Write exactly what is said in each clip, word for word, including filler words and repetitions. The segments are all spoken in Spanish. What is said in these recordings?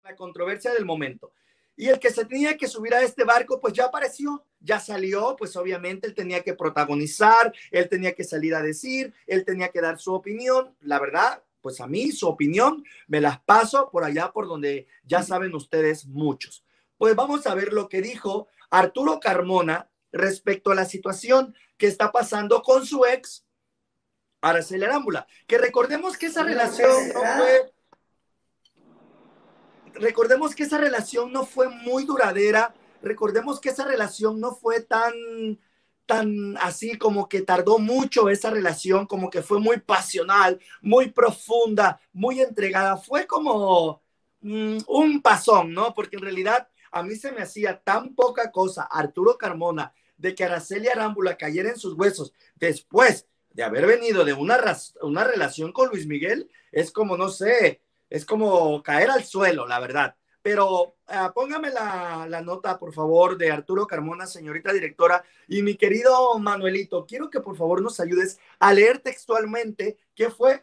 la controversia del momento. Y el que se tenía que subir a este barco, pues ya apareció, ya salió, pues obviamente él tenía que protagonizar, él tenía que salir a decir, él tenía que dar su opinión. La verdad, pues a mí su opinión me las paso por allá por donde ya saben ustedes muchos. Pues vamos a ver lo que dijo Arturo Carmona respecto a la situación que está pasando con su ex, Araceli Arámbula, que recordemos que esa relación no fue... Recordemos que esa relación no fue muy duradera, recordemos que esa relación no fue tan, tan así como que tardó mucho esa relación, como que fue muy pasional, muy profunda, muy entregada, fue como mm, un pasón, ¿no? Porque en realidad a mí se me hacía tan poca cosa Arturo Carmona de que Araceli Arámbula cayera en sus huesos después de haber venido de una, una relación con Luis Miguel, es como, no sé, es como caer al suelo, la verdad. Pero uh, póngame la, la nota, por favor, de Arturo Carmona, señorita directora. Y mi querido Manuelito, quiero que por favor nos ayudes a leer textualmente qué fue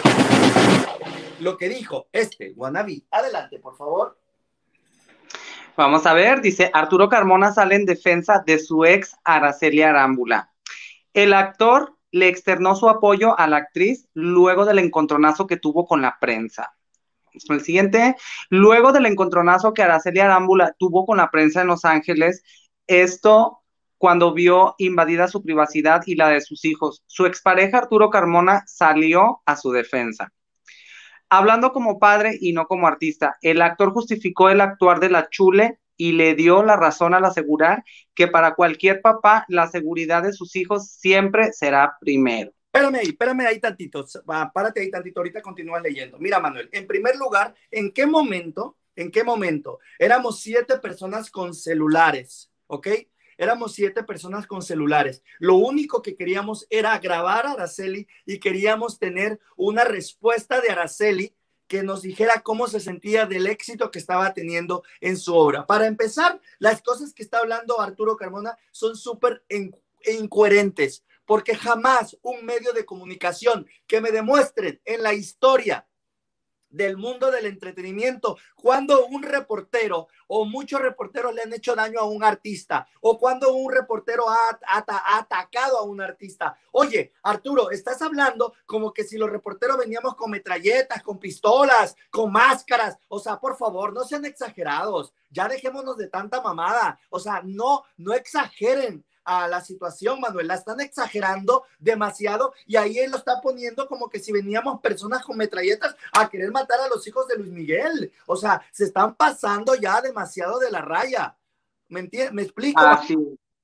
lo que dijo este wannabe. Adelante, por favor. Vamos a ver, dice Arturo Carmona sale en defensa de su ex Araceli Arámbula. El actor le externó su apoyo a la actriz luego del encontronazo que tuvo con la prensa. El siguiente, luego del encontronazo que Araceli Arámbula tuvo con la prensa en Los Ángeles, esto cuando vio invadida su privacidad y la de sus hijos, su expareja Arturo Carmona salió a su defensa. Hablando como padre y no como artista, el actor justificó el actuar de la chule y le dio la razón al asegurar que para cualquier papá la seguridad de sus hijos siempre será primero. Espérame ahí, espérame ahí tantito, párate ahí tantito, ahorita continúas leyendo. Mira, Manuel, en primer lugar, ¿en qué momento, en qué momento éramos siete personas con celulares, ¿ok? Éramos siete personas con celulares. Lo único que queríamos era grabar a Araceli y queríamos tener una respuesta de Araceli que nos dijera cómo se sentía del éxito que estaba teniendo en su obra. Para empezar, las cosas que está hablando Arturo Carmona son súper incoherentes, porque jamás un medio de comunicación que me demuestren en la historia del mundo del entretenimiento cuando un reportero o muchos reporteros le han hecho daño a un artista o cuando un reportero ha, ha, ha atacado a un artista. Oye, Arturo, estás hablando como que si los reporteros veníamos con metralletas, con pistolas, con máscaras. O sea, por favor, no sean exagerados. Ya dejémonos de tanta mamada. O sea, no, no exageren a la situación, Manuel, la están exagerando demasiado y ahí él lo está poniendo como que si veníamos personas con metralletas a querer matar a los hijos de Luis Miguel. O sea, se están pasando ya demasiado de la raya. ¿Me entiendes? ¿Me explico? Ah, sí.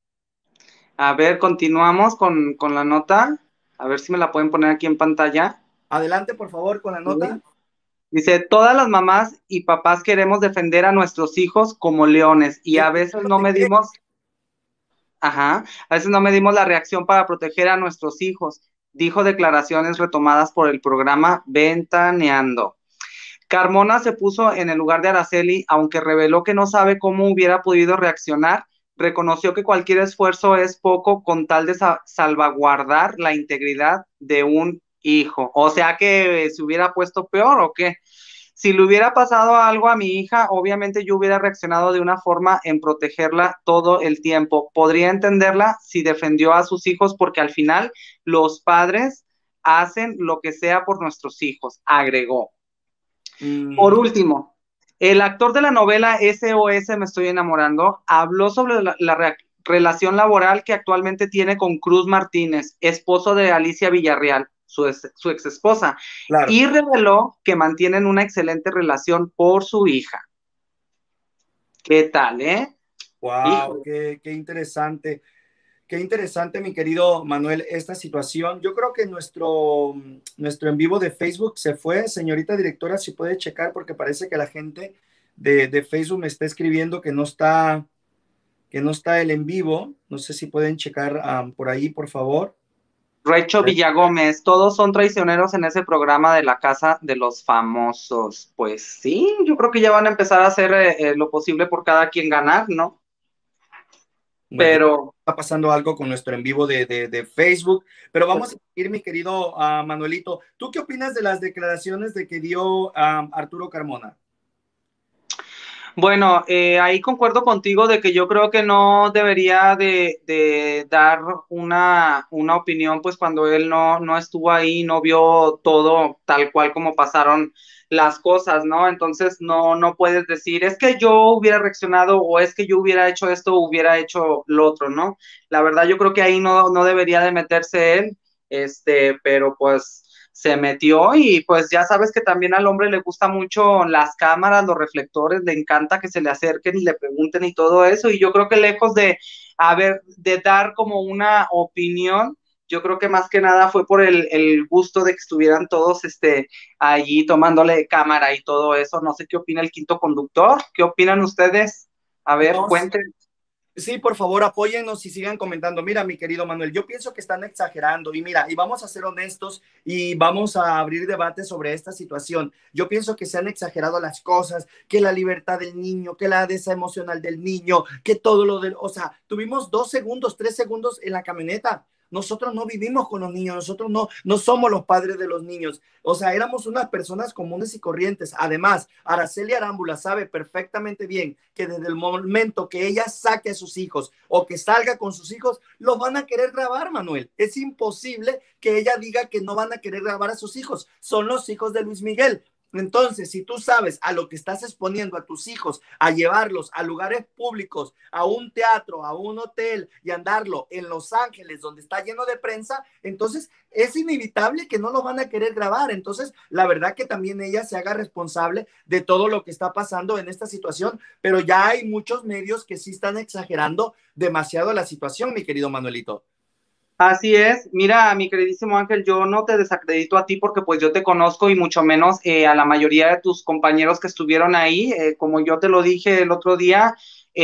A ver, continuamos con, con la nota. A ver si me la pueden poner aquí en pantalla. Adelante, por favor, con la nota. Sí. Dice, todas las mamás y papás queremos defender a nuestros hijos como leones y a veces no medimos... Ajá, a veces no medimos la reacción para proteger a nuestros hijos, dijo declaraciones retomadas por el programa Ventaneando. Carmona se puso en el lugar de Araceli, aunque reveló que no sabe cómo hubiera podido reaccionar, reconoció que cualquier esfuerzo es poco con tal de sa- salvaguardar la integridad de un hijo. O sea que se hubiera puesto peor o qué. Si le hubiera pasado algo a mi hija, obviamente yo hubiera reaccionado de una forma en protegerla todo el tiempo. Podría entenderla si defendió a sus hijos porque al final los padres hacen lo que sea por nuestros hijos, agregó. Mm. Por último, el actor de la novela S O S Me Estoy Enamorando habló sobre la, la re relación laboral que actualmente tiene con Cruz Martínez, esposo de Alicia Villarreal, su, ex, su ex esposa, claro. Y reveló que mantienen una excelente relación por su hija. ¿Qué tal, eh? Wow, qué, qué interesante. Qué interesante, mi querido Manuel, esta situación. Yo creo que nuestro, nuestro en vivo de Facebook se fue. Señorita directora, si puede checar, porque parece que la gente de, de Facebook me está escribiendo que no está, que no está el en vivo. No sé si pueden checar um, por ahí, por favor. Recho Villagómez, todos son traicioneros en ese programa de la Casa de los Famosos. Pues sí, yo creo que ya van a empezar a hacer eh, lo posible por cada quien ganar, ¿no? Bueno, pero está pasando algo con nuestro en vivo de, de, de Facebook, pero vamos a seguir, mi querido uh, Manuelito. ¿Tú qué opinas de las declaraciones de que dio um, Arturo Carmona? Bueno, eh, ahí concuerdo contigo de que yo creo que no debería de, de dar una, una opinión, pues cuando él no, no estuvo ahí, no vio todo tal cual como pasaron las cosas, ¿no? Entonces no, no puedes decir, es que yo hubiera reaccionado o es que yo hubiera hecho esto o hubiera hecho lo otro, ¿no? La verdad yo creo que ahí no, no debería de meterse él, este, pero pues se metió y pues ya sabes que también al hombre le gusta mucho las cámaras, los reflectores, le encanta que se le acerquen y le pregunten y todo eso, y yo creo que lejos de, a ver, de dar como una opinión, yo creo que más que nada fue por el, el gusto de que estuvieran todos este, allí tomándole cámara y todo eso. No sé qué opina el quinto conductor, ¿qué opinan ustedes? A ver, No, cuenten. sí, por favor, apóyennos y sigan comentando. Mira, mi querido Manuel, yo pienso que están exagerando y mira, y vamos a ser honestos y vamos a abrir debate sobre esta situación. Yo pienso que se han exagerado las cosas, que la libertad del niño, que la desa emocional del niño, que todo lo del, o sea, tuvimos dos segundos, tres segundos en la camioneta. Nosotros no vivimos con los niños, nosotros no, no somos los padres de los niños. O sea, éramos unas personas comunes y corrientes. Además, Araceli Arámbula sabe perfectamente bien que desde el momento que ella saque a sus hijos o que salga con sus hijos, los van a querer grabar, Manuel. Es imposible que ella diga que no van a querer grabar a sus hijos. Son los hijos de Luis Miguel. Entonces, si tú sabes a lo que estás exponiendo a tus hijos, a llevarlos a lugares públicos, a un teatro, a un hotel y andarlo en Los Ángeles, donde está lleno de prensa, entonces es inevitable que no lo van a querer grabar. Entonces, la verdad que también ella se haga responsable de todo lo que está pasando en esta situación, pero ya hay muchos medios que sí están exagerando demasiado la situación, mi querido Manuelito. Así es, mira, mi queridísimo Ángel, yo no te desacredito a ti porque pues yo te conozco y mucho menos eh, a la mayoría de tus compañeros que estuvieron ahí, eh, como yo te lo dije el otro día,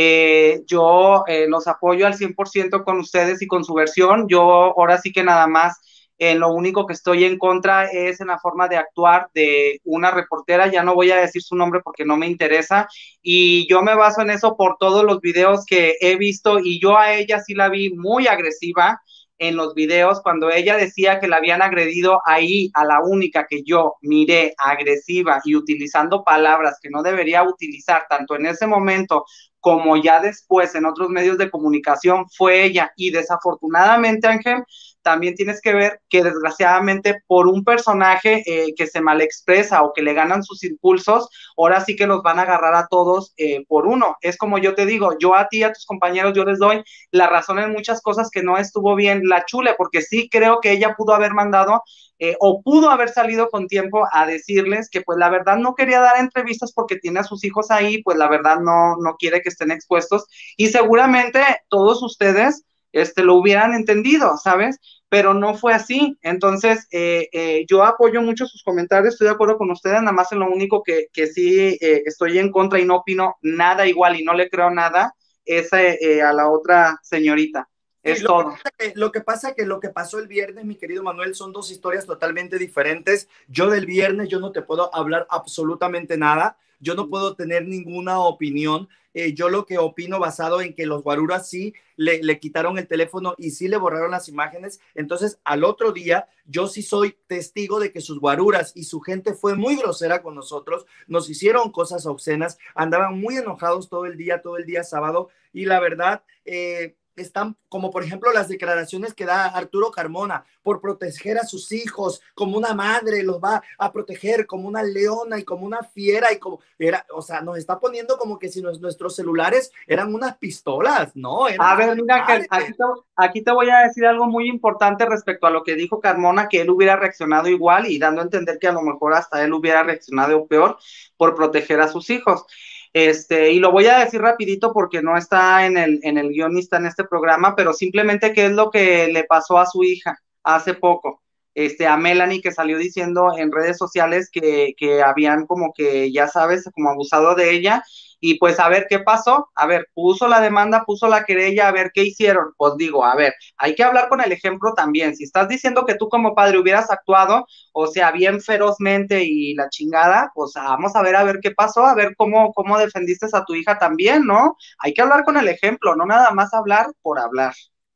eh, yo eh, los apoyo al cien por ciento con ustedes y con su versión. Yo ahora sí que nada más, eh, lo único que estoy en contra es en la forma de actuar de una reportera, ya no voy a decir su nombre porque no me interesa, y yo me baso en eso por todos los videos que he visto, y yo a ella sí la vi muy agresiva en los videos, cuando ella decía que la habían agredido ahí, a la única que yo miré agresiva y utilizando palabras que no debería utilizar, tanto en ese momento como ya después en otros medios de comunicación, fue ella. Y desafortunadamente, Ángel, también tienes que ver que desgraciadamente por un personaje eh, que se mal expresa o que le ganan sus impulsos, ahora sí que los van a agarrar a todos eh, por uno. Es como yo te digo, yo a ti, a tus compañeros, yo les doy la razón en muchas cosas que no estuvo bien la Chule, porque sí creo que ella pudo haber mandado eh, o pudo haber salido con tiempo a decirles que pues la verdad no quería dar entrevistas porque tiene a sus hijos ahí, pues la verdad no, no quiere que estén expuestos, y seguramente todos ustedes este, lo hubieran entendido, ¿sabes? Pero no fue así. Entonces, eh, eh, yo apoyo mucho sus comentarios, estoy de acuerdo con ustedes, nada más en lo único que, que sí eh, estoy en contra y no opino nada igual y no le creo nada es eh, a la otra señorita. Sí, Es lo que, todo. pasa que, lo que pasa que lo que pasó el viernes, mi querido Manuel, son dos historias totalmente diferentes. Yo del viernes, yo no te puedo hablar absolutamente nada. Yo no puedo tener ninguna opinión. Eh, yo lo que opino basado en que los guaruras sí le, le quitaron el teléfono y sí le borraron las imágenes. Entonces, al otro día, yo sí soy testigo de que sus guaruras y su gente fue muy grosera con nosotros. Nos hicieron cosas obscenas. Andaban muy enojados todo el día, todo el día sábado. Y la verdad, eh, están como por ejemplo las declaraciones que da Arturo Carmona por proteger a sus hijos como una madre, los va a proteger como una leona y como una fiera y como era, o sea, nos está poniendo como que si nos, nuestros celulares eran unas pistolas, no, eran A ver, mira, que aquí celulares. te, aquí te voy a decir algo muy importante respecto a lo que dijo Carmona, que él hubiera reaccionado igual y dando a entender que a lo mejor hasta él hubiera reaccionado peor por proteger a sus hijos. Este, y lo voy a decir rapidito porque no está en el, en el guionista en este programa, pero simplemente qué es lo que le pasó a su hija hace poco. Este, a Melanie, que salió diciendo en redes sociales que, que habían como que, ya sabes, como abusado de ella, y pues a ver qué pasó, a ver, puso la demanda, puso la querella, a ver qué hicieron. Pues digo, a ver, hay que hablar con el ejemplo también. Si estás diciendo que tú como padre hubieras actuado, o sea, bien ferozmente y la chingada, pues vamos a ver a ver qué pasó, a ver cómo, cómo defendiste a tu hija también, ¿no? Hay que hablar con el ejemplo, no nada más hablar por hablar.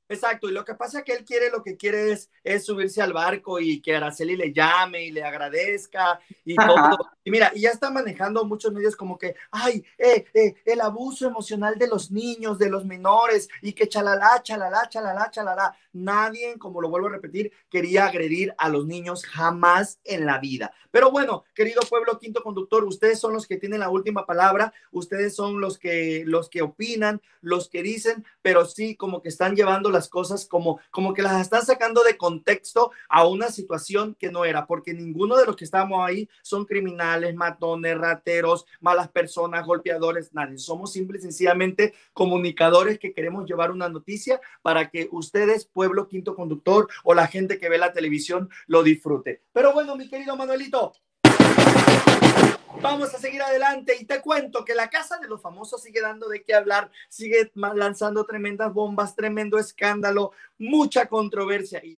Exacto, y lo que pasa es que él quiere, lo que quiere es, es subirse al barco y que Araceli le llame y le agradezca y todo. Y mira, y ya está manejando muchos medios como que, ay, eh, eh, el abuso emocional de los niños, de los menores, y que chalala, chalala, chalala, chalala. Nadie, como lo vuelvo a repetir, quería agredir a los niños jamás en la vida. Pero bueno, querido pueblo quinto conductor, ustedes son los que tienen la última palabra, ustedes son los que, los que opinan, los que dicen, pero sí como que están llevando las cosas como, como que las están sacando de contexto a una situación que no era, porque ninguno de los que estamos ahí son criminales, matones, rateros, malas personas, golpeadores, nadie. Somos simple y sencillamente comunicadores que queremos llevar una noticia para que ustedes, pueblo quinto conductor, o la gente que ve la televisión, lo disfrute. Pero bueno, mi querido Manuelito, vamos a seguir adelante y te cuento que la Casa de los Famosos sigue dando de qué hablar, sigue lanzando tremendas bombas, tremendo escándalo, mucha controversia.